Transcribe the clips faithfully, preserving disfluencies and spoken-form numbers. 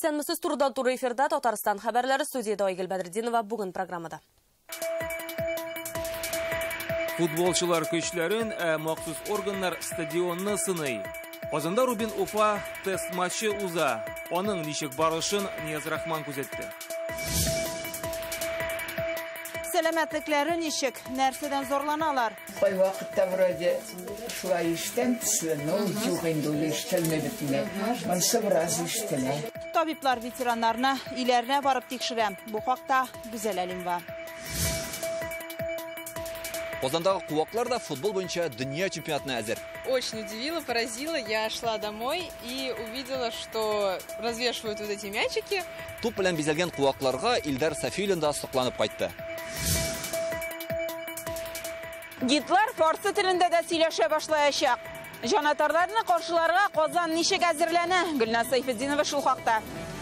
Исәнмесез турыдан туры эфирда Татарстан хәбәрләре, студияда Айгөл Бәдретдинова бүген программада. Футболчылар көчләрен, ә махсус органнар стадионны сыный. Казанда Рубин Уфа тест матчы уза. Аның ничек барышын Нияз Рахман күзәтте. Сәламәтлекләре ничек, нәрсәдән зорланалар? Кай вакытта вроде шулай иштән төсле, но юк инде ул иштәлмә битне. Монсы бераз иштәлә. Табиблар ветераннарны иләренә барып тикшерә. Бу хакта Гүзәл Әлимова. Казандагы куаклар да футбол буенча дөнья чемпионатына әзер. Очень удивило, поразило. Я шла домой и увидела, что развешивают вот эти мячики. Туп белән бизәлгән куакларга Илдар Сафиуллин да сокланып кайтты. Гитлар фарсы телендә дә сөйләшә башлаячак. Җанатарларны каршыларга Казан ничек әзерләнә? Гөлназ Сайфетдинова шул хакта.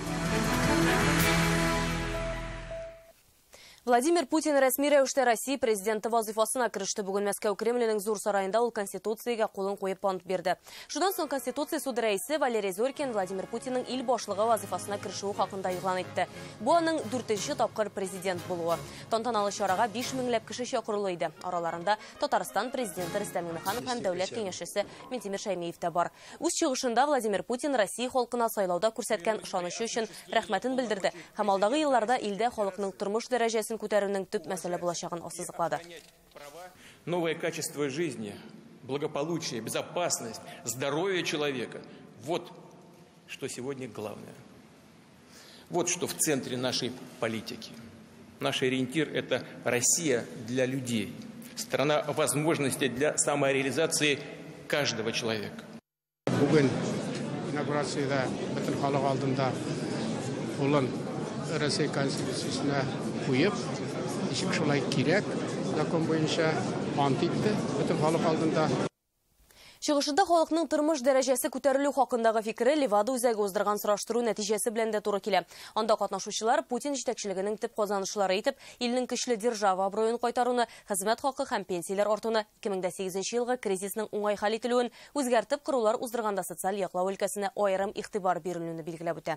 Владимир Путин рәсми рәвештә Россия президенты вазифасына кереште. Бүген Мәскәү Кремленең зур сарайында ул Конституциягә кулын куеп ант берде. Шудан соң Конституция суды рәисе Валерий Зорькин Владимир Путинның ил башлыгы вазифасына керешүе хакында игълан итте. Бу аның дүртенче тапкыр президент булуы. Тантаналы чарага биш меңләп кеше чакырылды иде. Араларында Татарстан президенты Рөстәм Миңнеханов һәм дәүләт киңәшчесе Минтимер Шәймиев тә бар. Үз чыгышында Владимир Путин Россия халкына сайлауда күрсәткән ышанычы өчен рәхмәтен белдерде. Һәм алдагы елларда илдә халыкның тормыш дәрәҗәсен күтәрүнең төп мәсьәлә булачагын ассызыклады. Новое качество жизни, благополучие, безопасность, здоровье человека. Вот что сегодня главное. Вот что в центре нашей политики. Наш ориентир – это Россия для людей. Страна возможностей для самореализации каждого человека. Бүгін инаугурацияда бүтін халық алдында olan Россия Конституциясына куеп, ишек шулай кирәк, закон буенча ант итте, бүтән халык алдында. Чыгышында халыкның тормыш дәрәҗәсе күтәрелү хакындагы фикере Левада үзәге уздырган сораштыру нәтиҗәсе белән дә туры килә. Анда катнашучылар Путин җитәкчелегенең төп казанышлары итеп, илнең көчле держава абруен кайтаруны, хезмәт хакы һәм пенсияләр артуны, ике мең сигезенче елгы кризисның уңай хәл ителүен, үзгәртеп корулар уздырганда социаль яклау өлкәсенә аерым игътибар бирелүне билгеләп үтә.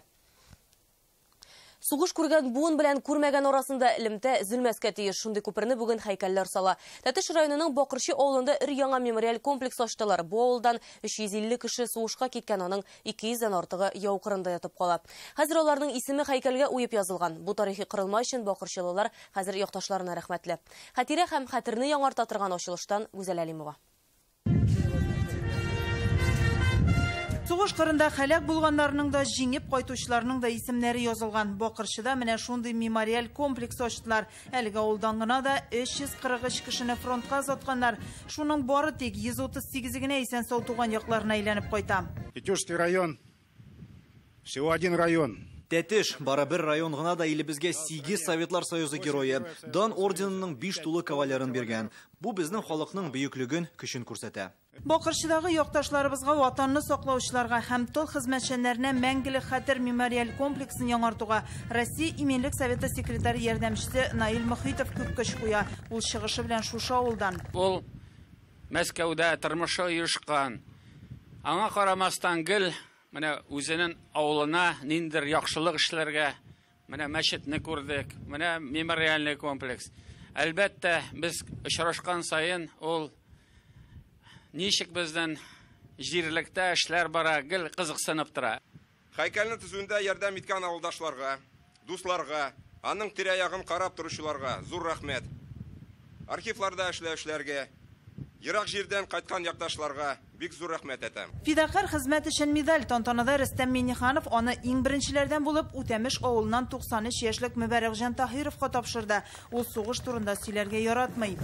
Сугыш күргән буын белән күрмәгән арасында элемтә зөлмәскә тиеш. Шундый күперне бүген һәйкәлләр сала. Тәтеш районының Бакырчы авылында өр-яңа мемориаль комплекс ачтылар. Бу авылдан өч йөз илле кеше сугышка киткән, аның ике йөздән артыгы яу кырында ятып кала. Хәзер аларның исеме һәйкәлгә уеп язылган. Бу тарихи кырылма өчен бакырчылылар хәзер якташларына рәхмәтле. Хәтирә һәм хәтерне яңарта торган ачылыштан Гүзәл Әлимова. Сугыш кырында хәлак булганнарның да, җиңеп кайтучыларның да исемнәре язылган. Бакырчыда менә шундый мемориаль комплекс ачтылар. Әлегә авылдан гына да өч йөз кырык өч кешене фронтка озатканнар. Шуның бары тик йөз утыз сигезе генә исән сау туган якларына әйләнеп кайта. Тетюшский район, всего один район. Тәтеш, бары бер район гына да илебезгә сигез Советлар Союзы герое, дан орденының биш тулы кавалерын биргән. Бу безнең халыкның бөеклеген, көчен күрсәтә. Бакырчыдагы якташларыбызга, ватанны саклаучыларга һәм тол хезмәтчәннәренә мәңгелек хәтер мемориаль комплексын яңартуга Россия Именлек Советы секретаре ярдәмчесе Наил Мөхитов күп көч куя. Ул чыгышы белән шушы авылдан. Ул Мәскәүдә тормышы оешкан. Аңа карамастан гел менә үзенең авылына ниндер яхшылык эшләргә, менә мәчетне күрдек, менә мемориальный комплекс. Әлбәттә, без очрашкан сайын ул ничек бездән җирлектә эшләр бара, гел кызыксынып тора. Һәйкәлне төзүендә ярдәм иткән авылдашларга, дусларга, аның тирә-ягын карап торучыларга зур рәхмәт. Архивларда эшләүчеләргә, ерак җирдән кайткан якташларга бик зур рәхмәт әйтәм. Фидакар хезмәт өчен медаль тантанада Рөстәм Миңнеханов аны иң беренчеләрдән булып Үтәмеш авылыннан туксан өч яшьлек Мөбәрәкҗан Таһировка тапшырды. Ул сугыш турында сөйләргә яратмый.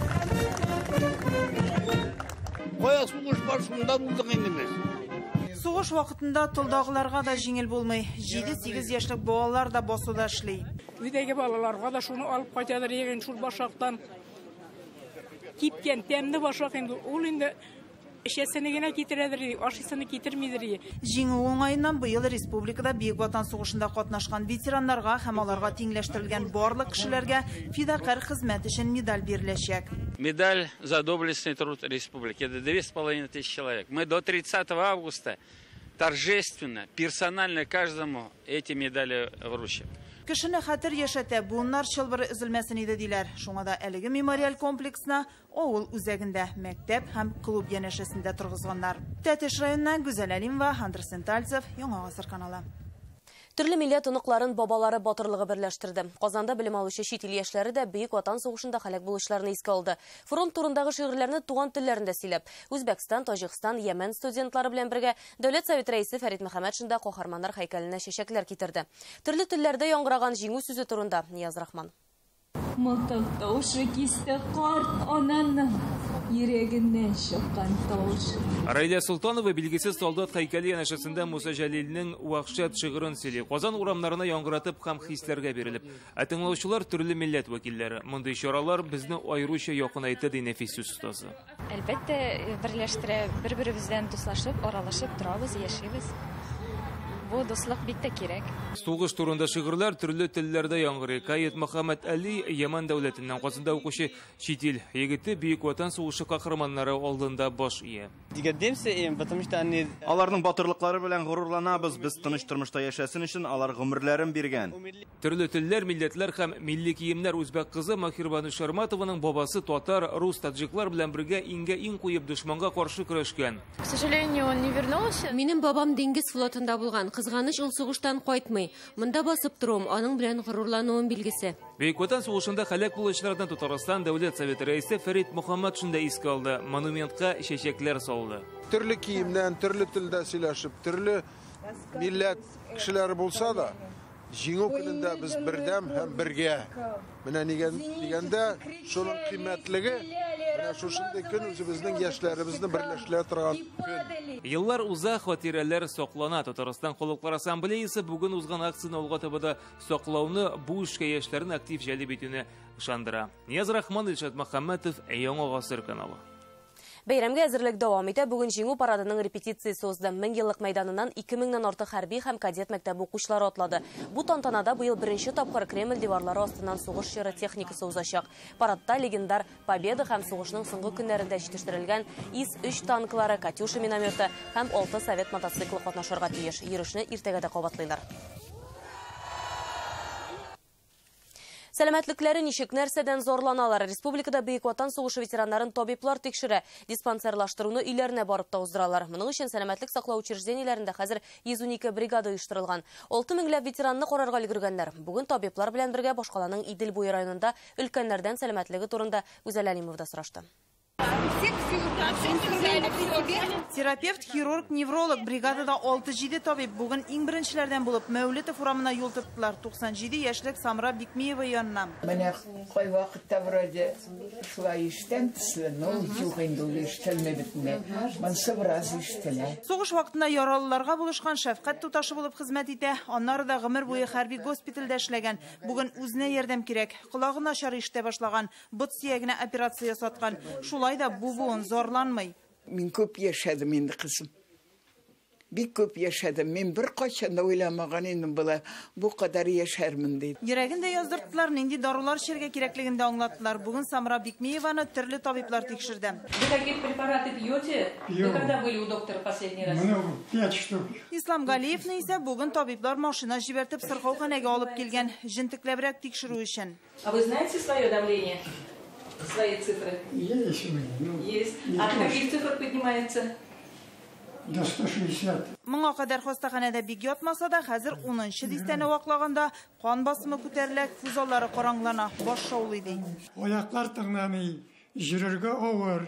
Кая сугыш башында булдык инде без. Сугыш вакытында тылдагыларга да җиңел булмый. җиде-сигез яшьлек балалар да басуда эшли. Өйдәге балаларга да шуны алып кайталар, ягын шул башактан кипкән тәмле башак инде. Ул инде эшәсене генә китерәдер, ашысыны китермидер. Җиңү уңаеннан быел республикада Бөек Ватан сугышында катнашкан ветераннарга һәм аларга тиңләштерелгән барлык кешеләргә фидакар хезмәт өчен медаль биреләчәк. Медаль за доблестный труд республики. Это две с половиной тысячи человек. Мы до тридцатого августа торжественно, персонально каждому эти медали вручим. Кешене хәтер яшәтә, буыннар чылбыры өзелмәсен иде диләр. Шуңа да әлеге мемориаль комплексна авыл үзәгендә мәктәп һәм клуб янәшәсендә торгызганнар. Тәтеш районыннан Гүзәл Әлимова, Андрей Сентальцев, Яңа Гасыр каналы. Төрле милләт оныкларын бабалары батырлыгы берләштерде. Казанда белем алучы чит ил яшьләре дә Бөек Ватан сугышында һәлак булучыларны искә алды. Фронт турындагы шигырьләрне туган телләрендә сөйләп, Үзбәкстан, Таҗикстан, Йәмән студентлары белән бергә Дәүләт Совет рәисе Фәрит Мөхәммәтшин да каһарманнар һәйкәленә чәчәкләр китерде. Төрле телләрдә яңгыраган җиңү сүзе турында Нияз Рахман. Мылтык тавышы кисте карт ананың йөрәгеннән чыккан тавыш. Раиля Султанова билгесез солдат һәйкәле янәшәсендә Муса Җәлилнең вахшат шигырын сөйли. Казан урамнарына яңгыратып һәм хисләргә бирелеп. Ә тыңлаучылар төрле милләт вәкилләре. Мондый чаралар безне аеруча якынайтты ди Нәфис сүз остазы. Әлбәттә, берләштерә, бер-беребездән дуслашып, аралашып торабыз, яшибез. Бу дуслык бик тә кирәк. Сугыш турында шигырьләр төрле телләрдә яңгырый. Каит Мөхәммәд Әли Йәмән дәүләтеннән Казанда укучы чит ил егете Бөек Ватан сугышы каһарманнары алдында баш ия. Аларның батырлыклары белән горурланабыз. Без тыныч тормышта яшәсен өчен алар гомерләрен биргән. Төрле телләр, милләтләр һәм милли киемнәр үзбәк кызы Махирбану Шарматованың бабасы татар, рус, таджиклар белән бергә иңгә иң куеп дошманга каршы көрәшкән. К сожалению, он не вернулся. Минем бабам диңгез флотында булган. Кызганыч ул сугыштан кайтмый. Монда басып торам, аның белән горурлануым билгесе. Бөек Ватан сугышында һәлак булучылардан Татарстан Дәүләт Советы рәисе Фәрит Мөхәммәтшин дә искә алды. Монументка чәчәкләр салды. Төрле киемнән, төрле телдә сөйләшеп, төрле милләт кешеләре булса да, җиңү көнендә без бердәм һәм бергә. Менә дигәндә, шуның кыйммәтлеге, менә шушындый көн үзебезнең яшьләребезне берләштерә торган көн. Еллар уза, хатирәләр саклана. Татарстан Халыклар Ассамблеясы бүген узган акцияне алга таба саклауны, бу эшкә яшьләрне актив җәлеп итүне ышандыра. Нияз Рахман, Илшат Мөхәммәтов, Яңа Гасыр каналы. Бәйрәмгә әзерлек дәвам итә. Бүген җиңү парадының репетициясе узды. Мең еллык мәйданыннан ике меңнән артык хәрби һәм кадет мәктәбе укучылары атлады. Бу тантанада быел беренче тапкыр Кремль диварлары астыннан сугыш чоры техникасы узачак. Парадта легендар Победа һәм сугышның соңгы көннәрендә җитештерелгән ИС өч танклары, Катюша минометы һәм алты совет мотоциклы катнашырга тиеш. Йөрешне иртәгә дә кабатлыйлар. Сәламәтлекләре ничек, нәрсәдән зарланалар? Республикада Бөек Ватан сугышы ветераннарын табиблар тикшерә, диспансерлаштыруны өйләренә барып та уздыралар. Моның өчен сәламәтлек саклау учреждениеләрендә хәзер йөз унике бригада оештырылган. алты меңләп ветеранны карарга өлгергәннәр. Бүген табиблар белән бергә Башкаланың Идел буе районында өлкәннәрдән сәламәтлеге турында Гүзәл Әлимов да сорашты. Терапевт, хирург, невролог бригадада алты-җиде табиб бүген иң беренчеләрдән булып Мәүлетов урамына юл тоттылар. туксан җиде яшьлек Самра Бикмиева янына. Менә кай вакытта вроде шулай иштән төсле, но юк инде ул иштәлмәде битне. Монсы бераз иштелә. Сугыш вакытында яралыларга булышкан шәфкать туташы булып хезмәт итә. Аннары да гомер буе хәрби госпитальдә эшләгән. Бүген үзенә ярдәм кирәк. Колагы начар ишетә башлаган, бот сөягенә операция ясаткан. Шулай да бу буын зарланмый. Мин күп яшәдем инде кызым. Бик күп яшәдем. Мин бер кайчан да уйламаган идем була бу кадәр яшәрмен дип. Йөрәгендә яздырттылар, нинди дарулар эчәргә кирәклеген дә аңлаттылар. Бүген Самра Бикмиеваны төрле табиблар тикшерде. Вы какие препараты пьете? Вы когда были у доктора последний раз? Много, пять штук. Ислам Галиевны исә бүген табиблар машина җибәртеп сырхауханәгә алып килгән, җентекләбрәк тикшерү өчен. А вы знаете свое давление? Свои цифры? Есть у меня. Ну, есть. А от каких цифр поднимается? До сто шестьдесят. Моңа кадәр хастаханәдә бик ятмаса да, хәзер унынчы дистәне ваклаганда кан басымы күтәрелә, күз аллары караңлана, баш шаулый ди. Аяклар тыңламый, йөрергә авыр.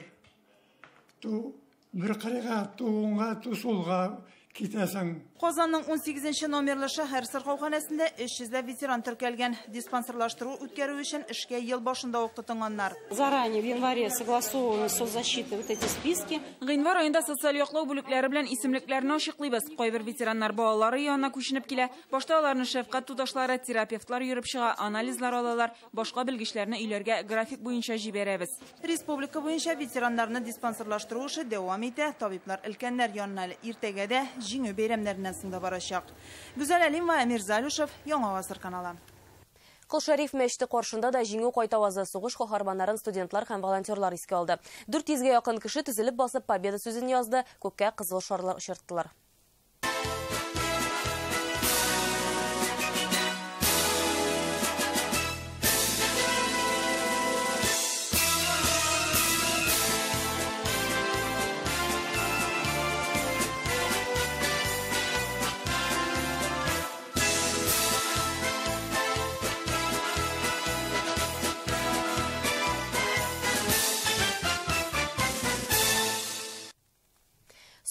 Ту бер кырыга, ту уңга, ту сулга китәсең. Казанның унсигезенче номерлы шәһәр сырхауханәсендә өч йөзләп ветеран теркәлгән. Диспансерлаштыру үткәрү өчен эшкә ел башында ук тотынганнар. Заранее в январе согласованы соцзащиты вот эти списки. Гыйнвар айында социаль яклау бүлекләре белән исемлекләрне ачыклыйбыз. Кайбер ветераннар балалары янына күченеп килә. Башта аларны шәфкать туташлары, терапевтлар йөреп чыга, анализлар алалар, башка белгечләрне өйләргә график буенча җибәрәбез. Республика буенча ветераннарны диспансерлаштыру эше дәвам итә. Табиблар өлкәннәр янына иртәгә дә җиңү бәйрәмнәреннән соң барачак. Гүзәл Әлимова, Әмир Залюшев, Яңа Гасыр каналы. Кол Шәриф мәчете каршында да җиңү кайтавазы сугыш каһарманнарын студентлар һәм волонтерлар искә алды. дүрт йөзгә якын кеше тезелеп басып победа сүзен язды, күккә кызыл шарлар очырттылар.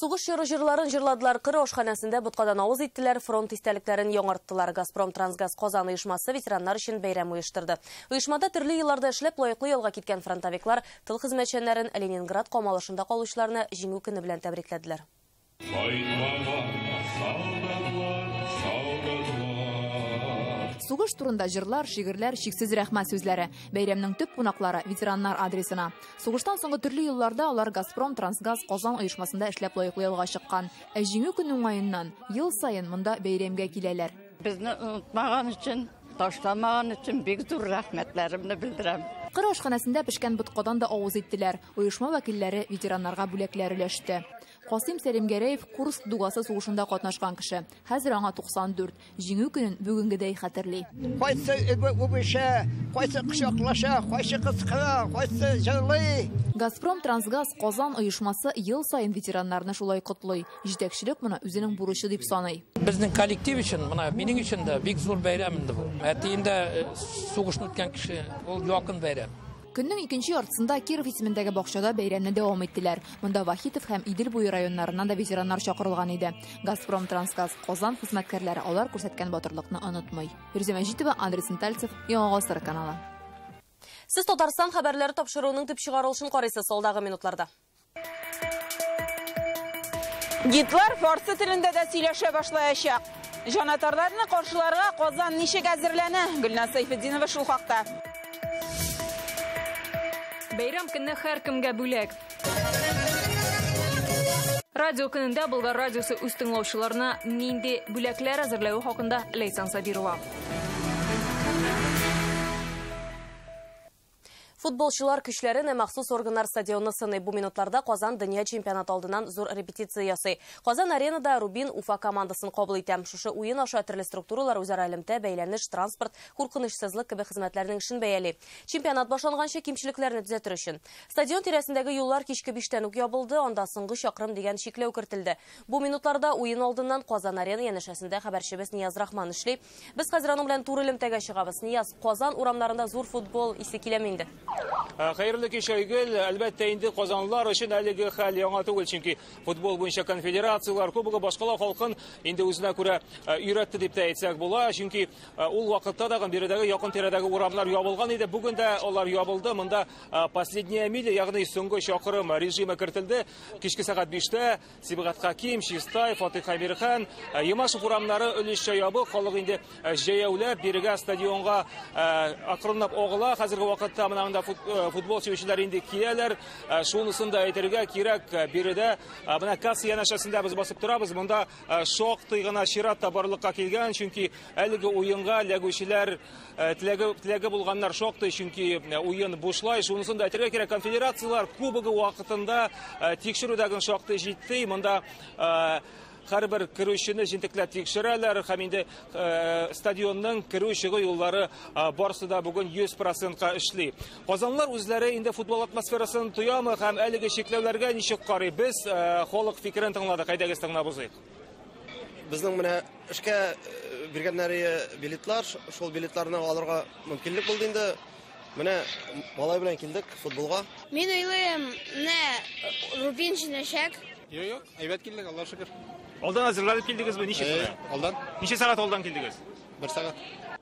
Сугыш йыры җырларын җырладылар, кыры ашханәсендә боткадан авыз иттеләр, фронт истәлекләрен яңарттылар. Газпром Трансгаз Казан оешмасы ветераннар өчен бәйрәм оештырды. Оешмада төрле елларда эшләп лаеклы ялга киткән фронтовиклар тыл хезмәтчәннәрен Ленинград камалышында калучыларны җиңү көне белән тәбрикләделәр. Сугыш турында җырлар, шигырьләр, чиксез рәхмәт сүзләре. Бәйрәмнең төп кунаклары ветераннар адресына. Сугыштан соңгы төрле елларда алар Газпром Трансгаз Казан оешмасында эшләп лаеклы ялга чыккан. Ә җиңү көне уңаеннан ел сайын монда бәйрәмгә киләләр. Безне онытмаган өчен, ташламаган өчен бик зур рәхмәтләремне белдерәм. Кыр ашханәсендә пешкән боткадан да авыз иттеләр. Оешма вәкилләре ветераннарга бүләкләр өләште. Касым Сәлимгәрәев Курск дугасы сугышында катнашкан кеше. Хәзер аңа туксан дүрт. Җиңү көнен бүгенгедәй хәтерли. Кайсы үбешә, кайсы кочаклаша, кайсы кыскыра, кайсы җырлый. Газпром Трансгаз Казан оешмасы ел сайын ветераннарны шулай котлый. Җитәкчелек моны үзенең бурычы дип саный. Безнең коллектив өчен, моны минең өчен дә бик зур бәйрәм инде бу. Әтиендә сугышны үткән кеше, ул якын бәйрәм. Көннең икенче яртысында Киров исемендәге бакчада бәйрәмне дәвам иттеләр. Монда Вахитов һәм Идел буе районнарыннан да ветераннар чакырылган иде. Газпром Трансгаз Казан хезмәткәрләре алар күрсәткән батырлыкны онытмый. Фирүзә Мәҗитова, Андрей Сентальцев, Яңа Гасыр каналы. Сез Татарстан хәбәрләре тапшыруының төп чыгарылышын карыйсыз алдагы минутларда. Гитлар фарсы телендә дә сөйләшә башлаячак. Җанатарларны каршыларга Казан ничек әзерләнә? Гөлназ Сайфетдинова шул хакта. Бәйрәм көнне һәркемгә бүләк. Радио көнендә Болгар радиосы үз тыңлаучыларына нинди бүләкләр әзерләү хакында Лейсан Сабирова. Футболчылар көчләрен махсус органнар стадионны сыный. Бу минутларда Казан дөнья чемпионат алдыннан зур репетиция ясый. Казан аренада Рубин Уфа командасын кабул итә. Шушы уен аша төрле структуралар үзара элемтә, бәйләнеш, транспорт, куркынычсызлык кебек хезмәтләрнең эшен бәяли. Чемпионат башланганча кимчелекләрне төзәтер өчен. Стадион тирәсендәге юллар кичке биштән үк ябылды, анда соңгы чакрым дигән шикләү кертелде. Бу минутларда уен алдыннан Казан арена янәшәсендә хәбәрчебез Нияз Рахман эшли. Без хәзер аның белән туры элемтәгә чыгабыз. Нияз, Казан урамнарында зур футбол исе киләме инде? Хәерле кич Айгөл, әлбәттә инде казанлылар өчен әлеге хәл яңа түгел, чөнки футбол буенча конфедерациялар кубогы башкала халкын инде үзенә күрә өйрәтте дип тә әйтсәк була, чөнки ул вакытта да биредәге якын тирәдәге урамнар ябылган иде. Бүген дә алар ябылды. Монда последняя миля, ягъни соңгы чакрым режимы кертелде. Кичке сәгать биштә Сибгат Хаким, Шистай, Фатих Амирхан, Ямашев урамнары өлешчә ябык, халык инде җәяүләп бирегә стадионга акрынлап агыла. Хәзерге вакытта монда футбол сөючеләр инде киләләр. Шунысын да әйтергә кирәк, биредә менә Касс янәшәсендә без басып торабыз. Монда шактый гына чират та барлыкка килгән, чөнки әлеге уенга ләгүчеләр теләге теләге булганнар шактый, чөнки уен бушлай. Шунысын да әйтергә кирәк, конфедерациялар кубогы вакытында тикшерүдәге шактый җитди. Монда һәрбер керүчене җентекләп тикшерәләр һәм инде стадионның керү-чыгу юллары барысы да бүген йөз процентка эшли. Казанлылар үзләре инде футбол атмосферасын тоямы һәм әлеге чикләүләргә ничек карый? Без халык фикерен тыңладык. Әйдәгез тыңлабыз. Безнең менә эшкә биргәннәре билетлар, шул билетларны алырга мөмкинлек булды инде. Менә малай белән килдек футболга. Мин уйлыйм, менә Рубин җинәшәк. Юк, юк, әйбәт килдек, Аллаһ шөкер. Алдан әзерләнеп килдегезме? Ничек? Алдан. Ничә сәгать алдан килдегез? бер сәгать.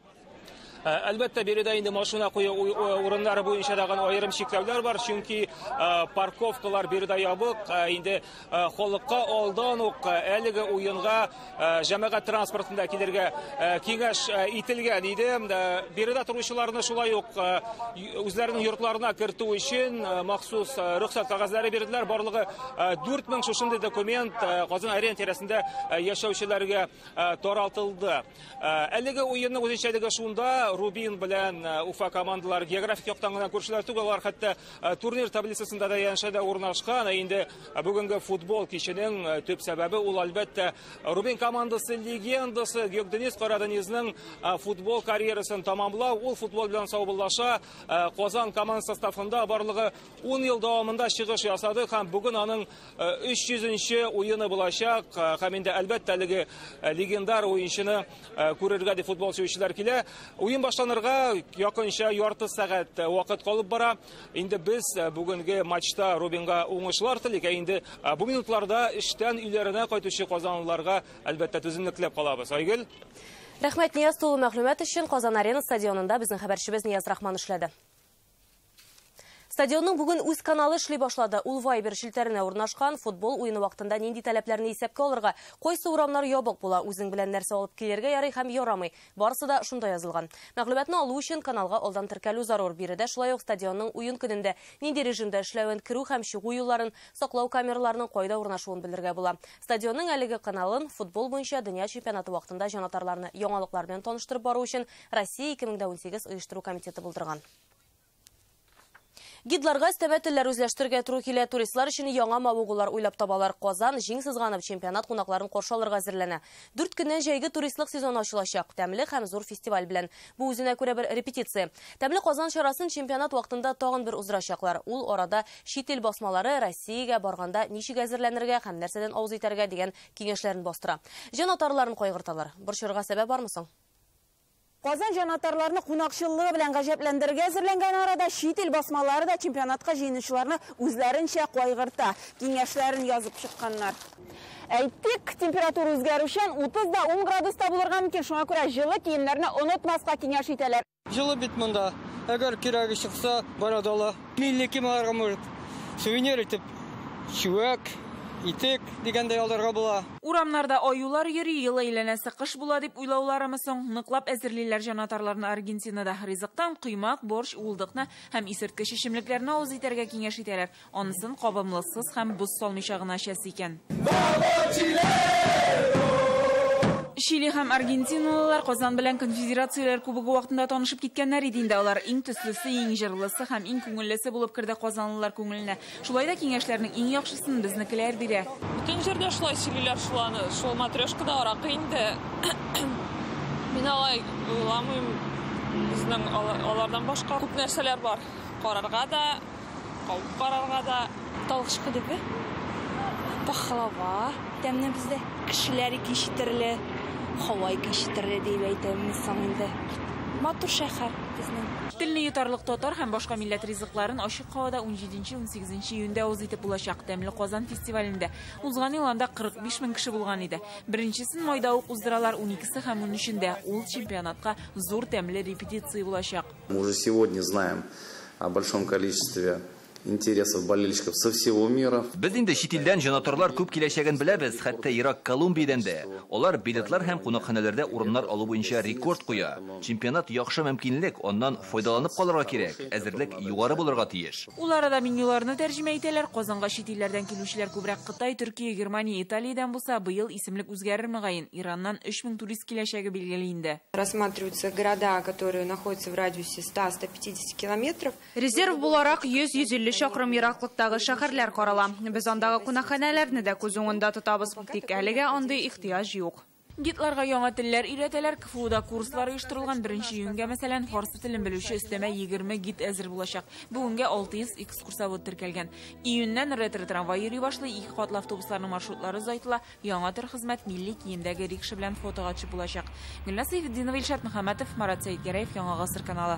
Әлбәттә, биредә инде машина кую урыннары буенча да аерым чикләүләр бар, чөнки парковкалар биредә ябык. Инде халыкка алдан ук әлеге уенга җәмәгать транспортында килергә киңәш ителгән иде. Биредә торучыларны шулай ук үзләренең йортларына кертү өчен махсус рөхсәт кагазлары бирделәр. Барлыгы дүрт мең шушындый документ Казан арена тирәсендә яшәүчеләргә таралтылды. Әлеге уенның үзенчәлеге шунда, Рубин белән Уфа командалары географик яктан гына күршеләр түгел, алар хәтта турнир таблицасында да янәшәдә урнашкан. Инде бүгенге футбол киченең төп сәбәбе ул әлбәттә Рубин командасы легендасы Геокдениз Караденизның футбол карьерасын тамамлау. Ул футбол белән саубуллаша. Казан команда составында барлыгы ун ел дәвамында чыгыш ясады һәм бүген аның өч йөзенче уены булачак. Һәм инде әлбәттә әлеге легендар уенчыны күрергә ди футбол сөючеләр килә. Уен Уен башланырга якынча ярты сәгать вакыт калып бара. Инде без бүгенге матчта Рубинга уңышлар телик. Инде бу минутларда эштән өйләренә кайтучы казанлыларга әлбәттә түземлекләп калабыз. Айгөл. Рәхмәт, Нияз, тулы мәгълүмат өчен. Казан Арена стадионында безнең хәбәрчебез Нияз Рахман эшләде. Стадионның бүген үз каналы эшли башлады. Ул Viber шилтәренә урнашкан. Футбол уены вакытында нинди таләпләрне исәпкә алырга, кайсы урамнар ябык була, үзең белән нәрсә алып килергә ярый һәм ярамый. Барысы да шунда язылган. Мәгълүматны алу өчен каналга алдан теркәлү зарур. Биредә шулай ук стадионның уен көнендә нинди режимда эшләвен, керү һәм чыгу юлларын, саклау камераларының кайда урнашуын белергә була. Стадионның әлеге каналын футбол буенча дөнья чемпионаты вакытында җанатарларны яңалыклар белән таныштырып бару өчен Россия ике мең дә унсигез оештыру комитеты булдырган. Гидларга өстәмә телләр үзләштерергә туры килә. Туристлар өчен яңа мавыгулар уйлап табалар. Казан җиң сызганып чемпионат кунакларын каршы алырга әзерләнә. Дүрт көннән җәйге туристлык сезоны ачылачак. Тәмле һәм зур фестиваль белән. Бу үзенә күрә бер репетиция. Тәмле Казан чарасын чемпионат вакытында тагын бер уздырачаклар. Ул арада чит ил басмалары Россиягә барганда ничек әзерләнергә һәм нәрсәдән авыз итәргә дигән киңәшләрен бастыра. Җанатарларын кайгырталар. Борчырга сәбәп бармы соң? Казан җанатарларны кунакчыллыгы белән гаҗәпләндергән әзерләнгән арада чит ил басмалары да чемпионатка җыенучыларны үзләренчә кайгырта, киңәшләрен язып чыкканнар. Әйтик, температура үзгәрүчән утыз да ун градуста булырга мөмкин, шуңа күрә җылы киемнәрне онытмаска киңәш итәләр. Җылы бит монда. Әгәр кирәге чыкса, барадала. Милли киемнәргә может сувенир итеп, чүәк, итек дигәндәй алырга була. Урамнарда аюлар йөри, йылы әйләнәсе кыш була дип уйлауларымы соң, ныклап әзерлиләр җанатарларны Аргентинада. Ризыктан коймак, борщ, улдыкны һәм исерткеч эчемлекләрне авыз итәргә киңәш итәләр. Анысын кабымлысыз һәм буз салмыйча гына эчәсе икән. Чили һәм аргентиналылар Казан белән конфедерацияләр кубогы вакытында танышып киткәннәр иде инде. Алар иң төслесе, иң җырлысы һәм иң күңеллесе булып керде казанлылар күңеленә. Шулай да киңәшләрнең иң яхшысын безнекеләр бирә. Бүтән җирдә шулай сөйлиләр, шуланы, шул матрешкада аракы инде. Мин алай уйламыйм, безнең алардан башка күп нәрсәләр бар. Карарга да, кабып карарга да, талгышкы дип. Пахлава, тәмне бездә кешеләр икештереле. Хавай кештере дип әйтәмез соң инде. Матур шәһәр безнең. Телне йотарлык татар һәм башка милләт ризыкларын ачык һавада унҗиденче - унсигезенче июньдә үз итеп булачак. Тәмле Казан фестивалендә узган ел анда кырык биш мең кеше булган иде. Беренчесен майда ук уздыралар, уникесе һәм унөчендә. Ул чемпионатка зур тәмле репетиция булачак. Мы уже сегодня знаем о большом количестве интересов болельщиков со всего мира. Без инде чит илдән җанатарлар күп киләчәген беләбез, хәтта Ирак, Колумбиядән дә. Алар билетлар һәм кунакханәләрдә урыннар алу буенча рекорд куя. Чемпионат яхшы мөмкинлек, оннан файдаланып калырга кирәк. Әзерлек югары булырга тиеш. Ул арада менюларны тәрҗемә итәләр. Казанга чит илләрдән килүчеләр күбрәк Кытай, Төркия, Германия, Италиядән булса, быел исемлек үзгәрер мөгаен. Ираннан үч мең турист киләчәге билгеле инде. Рассматриваются города, которые находятся в радиусе ста — ста пятидесяти километров. Резерв буларак йөз — йөз илле чакрым ераклык тагы шәһәрләр карала. Без андагы кунакханәләрне дә күз уңында тотабыз. Тик әлегә андый ихтыяҗ юк. Гитларга яңа телләр өйрәтәләр. КФУда курслар оештырылган. Беренче июньгә мәсәлән фарсы телен белүче өстәмә егерме гид әзер булачак. Бүгенгә алты йөз экскурсовод теркәлгән. Июньнән ретро-трамвай йөри башлый, ике катлы автобусларның маршрутлары озайтыла. Яңа төр хезмәт милли киемдәге рикша белән фотога төшеп булачак. Гөлнас Сәйфетдинова, Илшат Мөхәммәтов, Марат Сәйдгәрәев, Яңа гасыр каналы.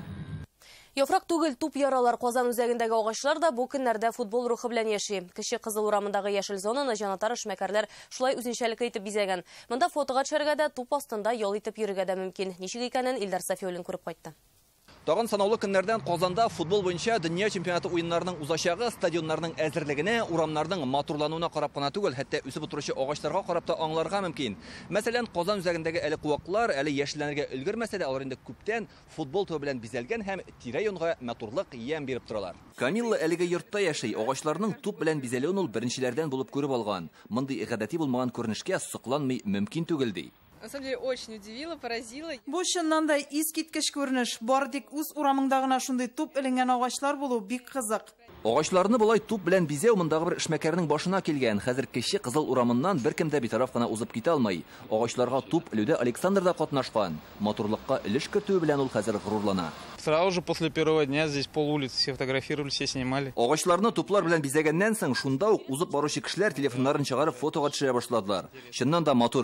Яфрак түгел, туп яралар. Казан үзәгендәге агачлар да бу көннәрдә футбол рухы белән яши. Кече Кызыл урамындагы яшел зонаны җанатар эшмәкәрләр шулай үзенчәлекле итеп бизәгән. Монда фотога төшәргә дә, туп астында ял итеп йөрергә дә мөмкин. Ничек икәнен Илдар Сафиуллин күреп кайтты. Тагын санаулы көннәрдән Казанда футбол буенча дөнья чемпионаты уеннарының узачагы, стадионнарның әзерлегенә, урамнарның матурлануына карап кына түгел, хәтта үсеп утыручы агачларга карап та аңларга мөмкин. Мәсәлән, Казан үзәгендәге әле куаклар, әле яшелләнергә өлгермәсә дә, алар инде күптән футбол төбе белән бизәлгән һәм тирә-юнга матурлык ямь биреп торалар. Камилла әлеге йортта яши, агачларның туп белән бизәлүен ул беренчеләрдән булып күреп алган. Мондый гадәти булмаган күренешкә сокланмый мөмкин түгел ди. На самом деле очень удивило, поразило. Бу чыннан да искиткеч күренеш. Бар тик үз урамыңда гына шундый туп эленгән агачлар булу бик кызык. Агачларны булай туп белән бизәү мондагы бер эшмәкәрнең башына килгән. Хәзер кече Кызыл урамыннан беркем дә битараф кына узып китә алмый. Агачларга туп элүдә Александр да катнашкан. Матурлыкка өлеш кертү белән ул хәзер горурлана. Сразу же после первого дня здесь пол улицы все фотографировали, все снимали. Агачларны туплар белән бизәгәннән соң шунда ук узып баручы кешеләр телефоннарын чыгарып фотога төшерә башладылар. Чыннан да матур бит.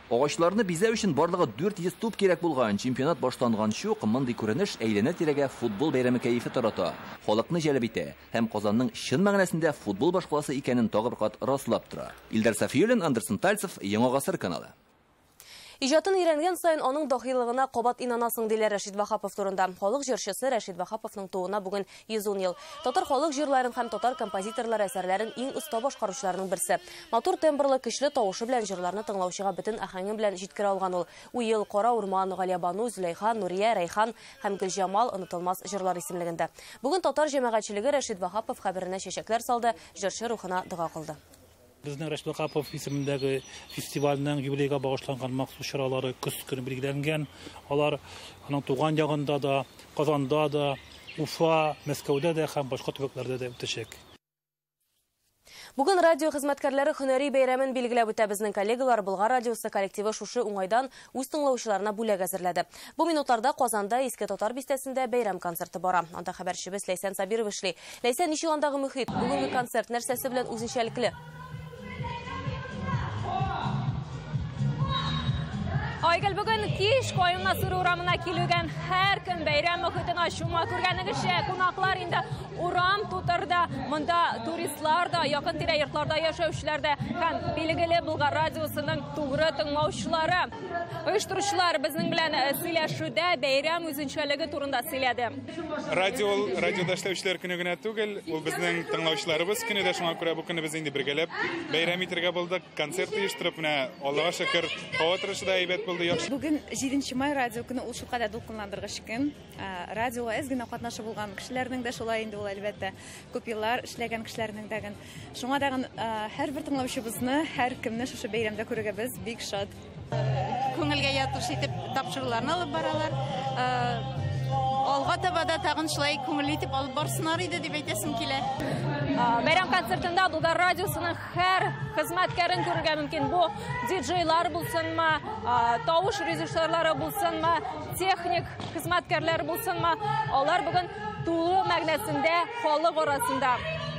Агачларны бизәү өчен барлыгы дүрт йөз туп кирәк булган чемпионат башланган чук мондый күренеш әйләнә тирәгә футбол бәйрәме кәефе тарата. Халыкны җәлеп итә һәм Казанның чын мәгънәсендә футбол башкаласы икәнен тагы бер кат раслап тора. Илдар Сафиуллин, Андерсон Тальцев, Яңа гасыр каналы. Иҗатын өйрәнгән сайын аның дахилыгына кабат инанасың диләр Рәшид Вахапов турында. Халык җырчысы Рәшид Вахаповның тууына бүген йөз ун ел. Татар халык җырларын һәм татар композиторлар әсәрләрен иң оста башкаручыларның берсе. Матур тембрлы, көчле тавышы белән җырларны тыңлаучыга бөтен ахәңе белән җиткерә алган ул. Уел, Кара Урман, Галиябану, Зөләйха, Нурия, Рәйхан һәм Гөлҗамал онытылмас җырлар исемлегендә. Бүген татар җәмәгатьчелеге Рәшид Вахапов хәбәренә чәчәкләр салды, җырчы рухына дога кылды. Безнең Рәшид Вахапов исемендәге фестивальнең юбилейга багышланган махсус чаралары көз көне билгеләнгән. Алар аның туган ягында да, Казанда да, Уфа, Мәскәүдә дә һәм башка төбәкләрдә дә үтәчәк. Бүген радио хезмәткәрләре һөнәри бәйрәмен билгеләп үтә. Безнең коллегалар Болгар радиосы коллективы шушы уңайдан үз тыңлаучыларына бүләк әзерләде. Бу минутларда Казанда Иске Татар бистәсендә бәйрәм концерты бара. Анда хәбәрчебез Ләйсән Сабиров эшли. Ләйсән, ничек андагы мөхит? Бүгенге концерт нәрсәсе белән үзенчәлекле? Айгөл, бүген киш Каюм Насыр урамына килүгән һәр көн бәйрәм мөхитен ачума күргәнегезчә, кунаклар инде урам тутырда. Монда туристлар да, якын тирә йортларда яшәүчеләр дә һәм билгеле Болгар радиосының тугры тыңлаучылары. Оештыручылар безнең белән сөйләшүдә бәйрәм үзенчәлеге турында сөйләде. Радио радиода эшләүчеләр көне генә түгел, ул безнең тыңлаучыларыбыз көне дә, шуңа күрә бу көнне без инде бергәләп бәйрәм итәргә булдык. Концерт оештырып, менә Аллага шөкер, һава торышы да әйбәт. Бүген җиденче май радио көне ул шулкадәр дулкынландыргыч көн. Радиога әз генә катнашып булган кешеләрнең дә шулай инде ул әлбәттә. Күп еллар эшләгән кешеләрнең дә. Шуңа да һәрбер тыңлаучыбызны, һәр кемне шушы бәйрәмдә күрергә без бик шат. Күңелгә ятыш итеп тапшыруларны алып баралар. Алга табада тагын шулай күңел итеп алып барсыннар иде дип әйтәсем килә. Бәйрәм концертында Болгар радиосының һәр хезмәткәрен күрергә мөмкин. Бу диджейлар булсынмы, тавыш режиссерлары булсынмы, техник хезмәткәрләр булсынмы, алар бүген тулы мәгънәсендә халык арасында.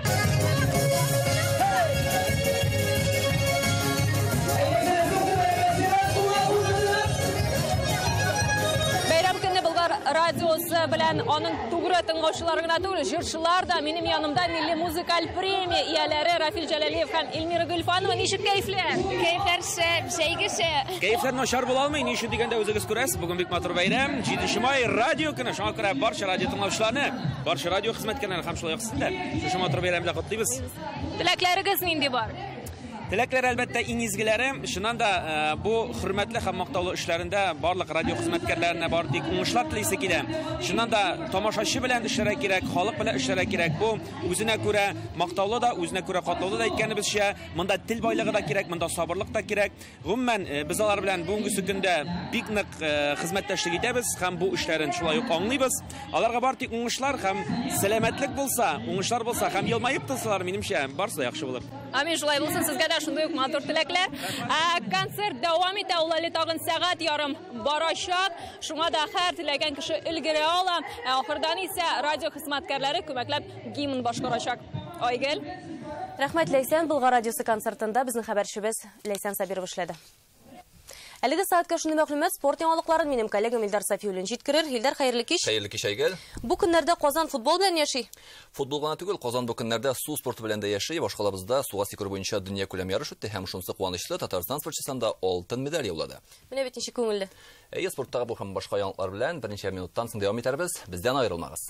Болгар радиосы белән аның тугры тыңлаучылары гына түгел, җырчылар да. Минем янымда милли музыкаль премия ияләре Рафил Җәләлиев һәм Эльмира Гөлфанова. Ничек кәефләр? Кәефләр шәп, җәйгеше. Кәефләр начар була алмый, ни өчен дигәндә үзегез күрәсез. Бүген бик матур бәйрәм, җиденче май радио көне. Шуңа күрә барча радио тыңлаучыларны, барча радио хезмәткәрләрне һәм шулай ук сезне шушы матур бәйрәмдә котлыйбыз. Теләкләрегез нинди бар? Теләкләр әлбәттә иң изгеләре. Шуннан да бу хөрмәтле һәм мактаулы эшләрендә барлык радио хезмәткәрләренә бар тик уңышлар телисе килә. Шуннан да тамашачы белән эшләргә кирәк, халык белән эшләргә кирәк. Бу үзенә күрә мактаулы да, үзенә күрә катлаулы да әйткәнебезчә, монда тел байлыгы да кирәк, монда сабырлык та кирәк. Гомумән без алар белән бүгенге көндә бик нык хезмәттәшлек итәбез һәм бу эшләрен шулай ук аңлыйбыз. Аларга бар тик уңышлар һәм сәламәтлек булса, уңышлар булса һәм елмаеп торсалар, минемчә, барсы да яхшы булыр. Амин, шулай булсын, сезгә дә шундый ук матур теләкләр. Концерт дәвам итә, ул әле тагын сәгать ярым барачак. Шуңа да һәр теләгән кеше өлгерә ала. Ахырдан исә радио хезмәткәрләре күмәкләп гимн башкарачак. Айгөл. Рәхмәт, Ләйсән. Болгар радиосы концертында безнең хәбәрчебез Ләйсән Сабиров эшләде. Әлеге саатка шундый мәгълүмат, спорт яңалыкларын минем коллегам Илдар Сафиуллин җиткерер. Илдар, хәерле кич. Хәерле кич, Айгөл. Бу көннәрдә Казан футбол белән яши. Футбол гына түгел, Казан бу көннәрдә су спорты белән дә яши. Башкалабызда суга сикерү буенча дөнья күләм ярыш үтте һәм шунысы куанычлы, Татарстан спортчысында алтын медаль яулады. Менә бит ничек күңелле. Әйе, спорттагы бу һәм башка яңалыклар белән берничә минуттан соң дәвам итәрбез. Бездән аерылмагыз.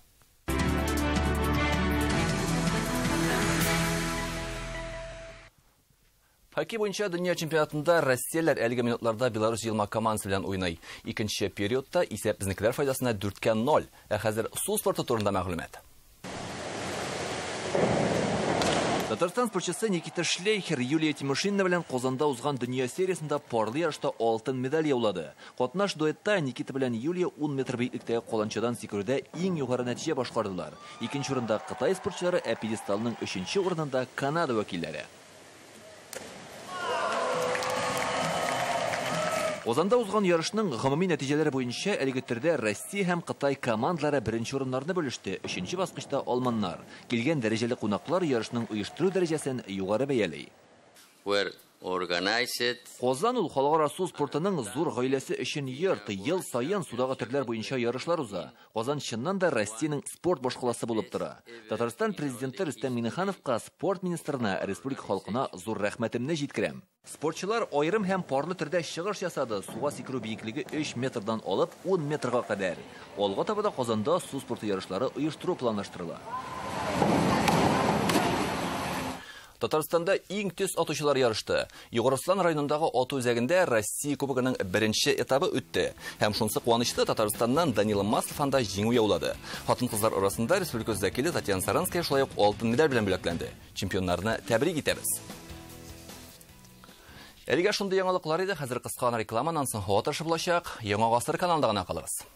Хоккей буенча дөнья чемпионатында россиялеләр әлеге минутларда Беларусь җыелма командасы белән уйный. Икенче периодта исәп безнекеләр файдасына дүрткә ноль. Ә хәзер су спорты турында мәгълүмат. Татарстан спортчысы Никита Шлейхер Юлия Тимошинна белән Казанда узган дөнья сериясендә парлы ярышта алтын медаль яулады. Катнаш дуэтта Никита белән Юлия ун метр биеклектәге каланчадан сикерүдә иң югары нәтиҗә башкардылар. Икенче урында Кытай спортчылары, ә пьедесталның өченче урынында Канада вәкилләре. Казанда узган ярышның гомуми нәтиҗәләре буенча әлеге төрдә Россия һәм Кытай командалары беренче урыннарны бүлеште. Өченче баскычта алманнар. Килгән дәрәҗәле кунаклар ярышның оештыру дәрәҗәсен югары бәялый. Where Қозан ул халыкара су спортының зур гаиләсе өчен йорт. Ел сайын судагы төрләр буенча ярышлар уза. Казан чыннан да Россиянең спорт башкаласы булып тора. Татарстан президенты Рөстәм Миңнехановка, спорт министрына, республика халкына зур рәхмәтемне җиткерәм. Спортчылар аерым һәм парлы төрдә чыгыш ясады. Суга сикерү биеклеге өч метрдан алып он метрга кадәр. Алга таба да Казанда су спорты ярышлары оештыру планлаштырыла. Татарстанда иң төс атучылар ярышты. Югорстан районындагы ату үзәгендә Россия Кубогының беренче этабы үтте. Һәм шунсы куанычлы Татарстаннан Данила Маслов анда җиңү яулады. Хатын-кызлар арасында республика вәкиле Татьяна Саранская шулай ук алтын медаль белән бүләкләнде. Чемпионнарны тәбрик итәбез. Әлегә шундый яңалыклар иде. Хәзер кыска реклама, аннан соң һава торышы булачак. Яңа гасыр каналында гына калыгыз.